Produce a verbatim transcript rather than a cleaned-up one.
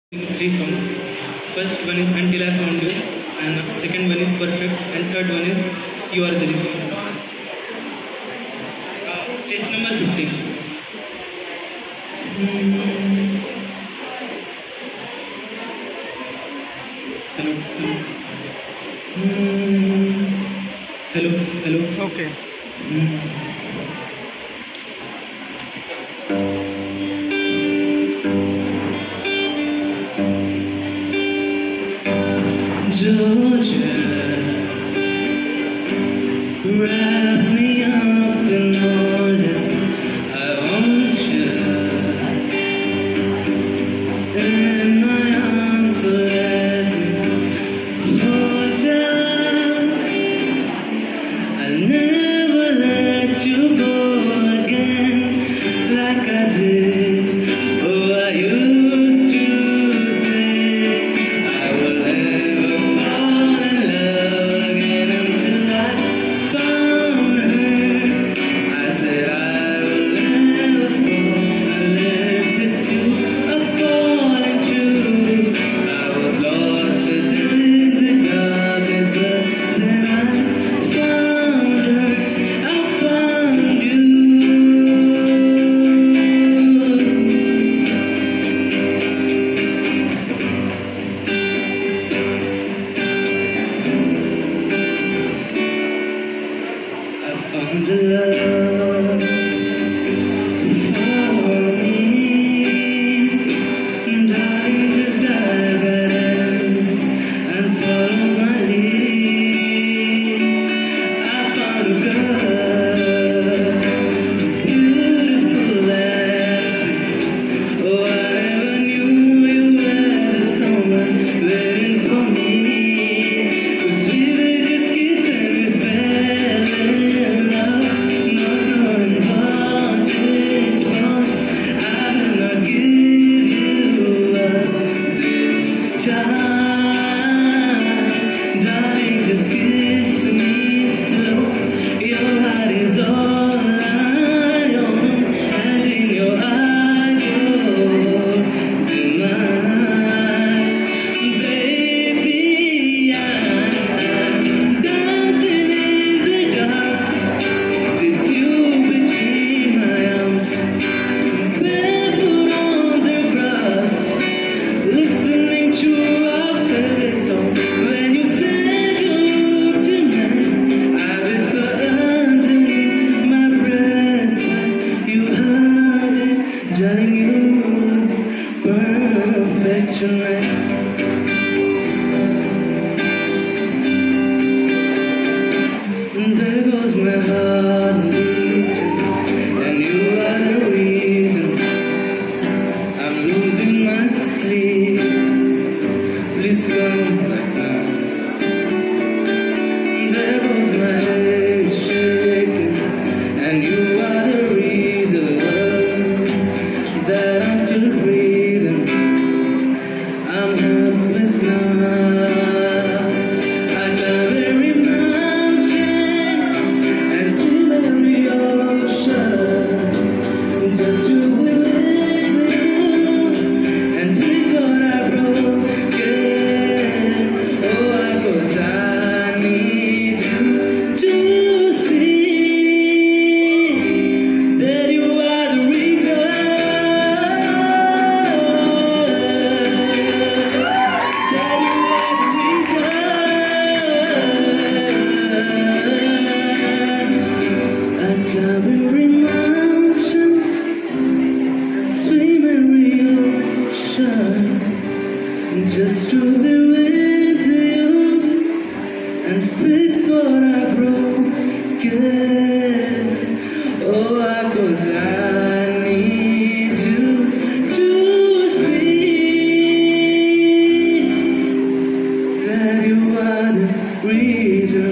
Three songs. First one is Until I Found You, and second one is Perfect, and third one is You Are the Reason. Uh, stage number fifteen. Hello. Hello. Hello. Okay. Georgia, wrap me up in all that I want you in my arms, so let me hold you. I'll never let you go again like I did. Oh, I used to say I will never fall in love again until I found her. I said I will never fall unless it's you I fall into. I was lost within the darkness, but then I found her. I found you. I found a love for me, and I just dive right in and follow my lead. I found a girl, beautiful and sweet. Oh, I never knew you were someone waiting for me. 'Cause we were just kids when we fell in love, not knowing what it was. I will not give you up this time, darling. Just kiss me slow. Your heart is all I own, and in your eyes, oh, mine, baby. I'm dancing in the dark with you between my arms, barefoot on the grass, listening to our favorite song. When you said you looked a mess, I whispered underneath my breath. You heard it, darling. You were perfect tonight. And there goes my heart beating, and you are the reason I'm losing my sleep. Please come back now. There goes my head shaking, and you are the reason that I'm still breathing. I'm helpless now. I climb every mountain and swim every ocean just to be with you and fix what I broke. Oh, I 'cause I need you to see that you are the reason. That you are the reason. I climb every mountain and swim every ocean just to be with you and fix what I broke. Oh, I 'cause I need you to see that you are the reason.